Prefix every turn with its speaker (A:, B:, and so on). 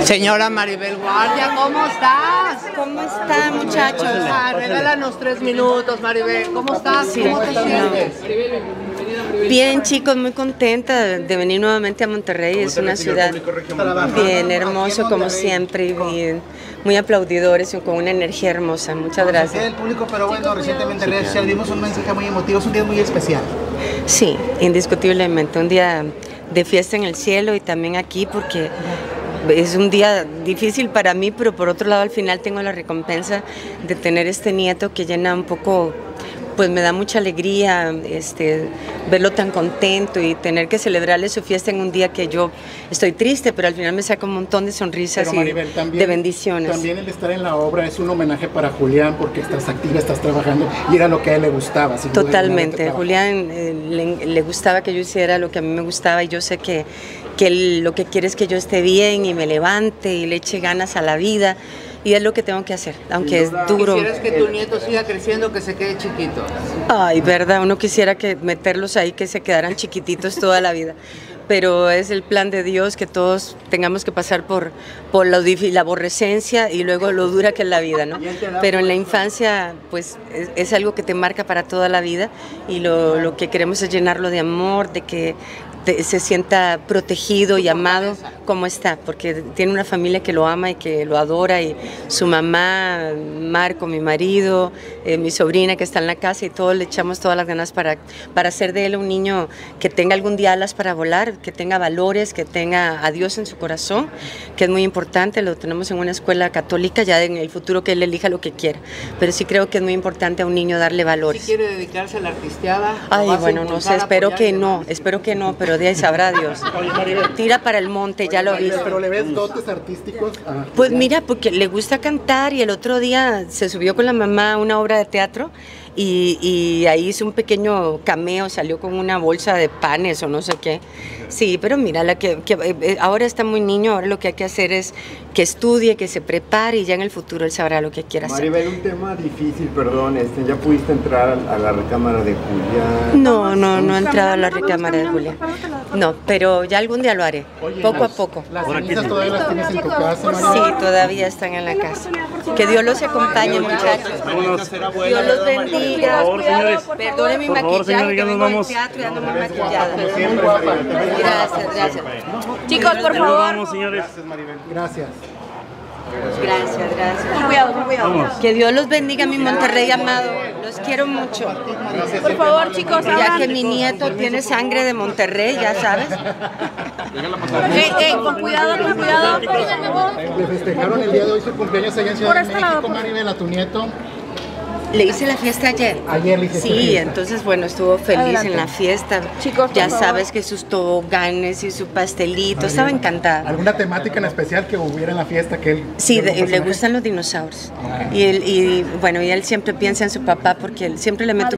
A: Señora Maribel Guardia, ¿cómo estás?
B: ¿Cómo están, muchachos?
A: Regálanos 3 minutos, Maribel. ¿Cómo estás?
B: Sí,
A: ¿Cómo te sientes?
B: Bien, chicos, muy contenta de venir nuevamente a Monterrey. Es una ciudad bien hermoso, como siempre, y bien, muy aplaudidores y con una energía hermosa. Muchas gracias.
C: El público, pero bueno, recientemente en redes sociales dimos un mensaje muy emotivo, es un día muy especial.
B: Sí, indiscutiblemente, un día de fiesta en el cielo y también aquí porque es un día difícil para mí, pero por otro lado al final tengo la recompensa de tener este nieto que llena un poco, pues me da mucha alegría verlo tan contento y tener que celebrarle su fiesta en un día que yo estoy triste, pero al final me saca un montón de sonrisas
C: Maribel,
B: y de bendiciones.
C: También el estar en la obra es un homenaje para Julián porque estás activa, estás trabajando y era lo que a él le gustaba.
B: Totalmente, a Julián le gustaba que yo hiciera lo que a mí me gustaba y yo sé que él lo que quiere es que yo esté bien y me levante y le eche ganas a la vida. Y es lo que tengo que hacer, aunque es duro.
A: ¿Quisieras que tu nieto siga creciendo, que se quede chiquito?
B: Ay, verdad, uno quisiera que meterlos ahí, que se quedaran chiquititos toda la vida. Pero es el plan de Dios que todos tengamos que pasar por la aborrecencia y luego lo dura que es la vida, ¿no? Pero en la infancia, pues, es algo que te marca para toda la vida y lo que queremos es llenarlo de amor, de que se sienta protegido y amado como está, porque tiene una familia que lo ama y que lo adora, y su mamá, Marco, mi marido, mi sobrina que está en la casa, y todos le echamos todas las ganas para hacer de él un niño que tenga algún día alas para volar, que tenga valores, que tenga a Dios en su corazón, que es muy importante. Lo tenemos en una escuela católica, ya en el futuro que él elija lo que quiera, pero sí creo que es muy importante a un niño darle valores.
A: ¿Si quiere dedicarse a la artisteada?
B: Ay, bueno, no sé, espero que no, pero de ahí sabrá Dios.
C: Oye, Maribel,
B: tira para el monte, ya lo viste.
C: ¿pero le ves dotes artísticos?
B: Pues mira, porque le gusta cantar y el otro día se subió con la mamá a una obra de teatro y ahí hizo un pequeño cameo, salió con una bolsa de panes o no sé qué. Sí, pero mira, ahora está muy niño, ahora lo que hay que hacer es que estudie, que se prepare y ya en el futuro él sabrá lo que quiera hacer.
D: Maribel, un tema difícil, perdón, ¿ya pudiste entrar a la recámara de Julián?
B: No he entrado a la recámara de Julián. No, pero ya algún día lo haré, poco a poco.
C: ¿Las cenizas todavía las tienes en tu casa, Maribel?
B: Sí, todavía están en la casa. Que Dios los acompañe, muchachos. Dios los bendiga.
E: Por favor, señores.
B: Perdone mi maquillaje, que vengo del teatro y ando muy maquillada. Gracias.
E: Chicos, por
D: Nos
E: favor.
D: vamos, señores.
C: Gracias, Maribel. Gracias.
B: Gracias.
E: Con cuidado.
D: Vamos.
B: Que Dios los bendiga, mi Monterrey amado. Los quiero mucho.
E: Por favor, chicos,
B: Ya
E: abran.
B: que mi nieto tiene sangre de Monterrey, ya sabes.
E: Con cuidado, con cuidado.
C: Le festejaron el día de hoy su cumpleaños allá en Ciudad
E: Por
C: de
E: este lado,
C: México, Maribel, a tu nieto.
B: Le hice la fiesta ayer.
C: Ayer le hiciste
B: Sí,
C: fiesta.
B: entonces bueno, estuvo feliz
E: Adelante.
B: en la fiesta.
E: Chicos, por
B: ya
E: favor.
B: sabes que sus toboganes y su pastelito, estaba encantada.
C: ¿Alguna temática en especial que hubiera en la fiesta que él...
B: Sí,
C: algún
B: le
C: personaje?
B: gustan los dinosaurios. Y él siempre piensa en su papá porque él siempre le mete